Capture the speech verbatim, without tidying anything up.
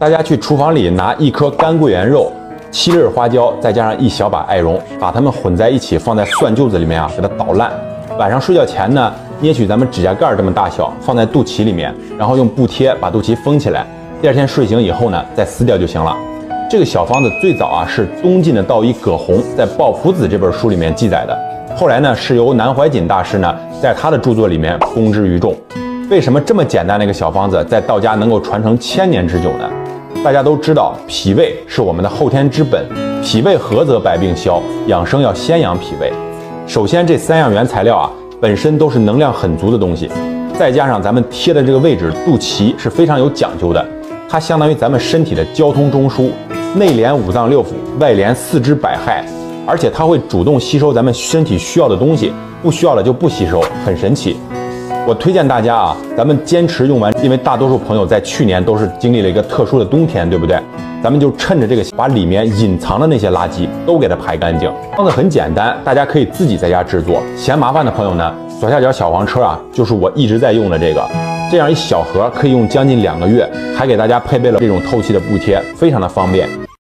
大家去厨房里拿一颗干桂圆肉、七粒花椒，再加上一小把艾绒，把它们混在一起，放在蒜臼子里面啊，给它捣烂。晚上睡觉前呢，捏取咱们指甲盖这么大小，放在肚脐里面，然后用布贴把肚脐封起来。第二天睡醒以后呢，再撕掉就行了。这个小方子最早啊是东晋的道医葛洪在《抱朴子》这本书里面记载的，后来呢是由南怀瑾大师呢在他的著作里面公之于众。为什么这么简单的一个小方子在道家能够传承千年之久呢？大家都知道，脾胃是我们的后天之本，脾胃和则百病消，养生要先养脾胃。首先，这三样原材料啊本身都是能量很足的东西，再加上咱们贴的这个位置肚脐是非常有讲究的，它相当于咱们身体的交通中枢，内连五脏六腑，外连四肢百骸，而且它会主动吸收咱们身体需要的东西，不需要了就不吸收，很神奇。我推荐大家啊，咱们坚持用完，因为大多数朋友在去年都是经历了一个特殊的冬天，对不对？咱们就趁着这个，把里面隐藏的那些垃圾都给它排干净。方子很简单，大家可以自己在家制作。嫌麻烦的朋友呢，左下角小黄车啊，就是我一直在用的这个，这样一小盒可以用将近两个月，还给大家配备了这种透气的布贴，非常的方便。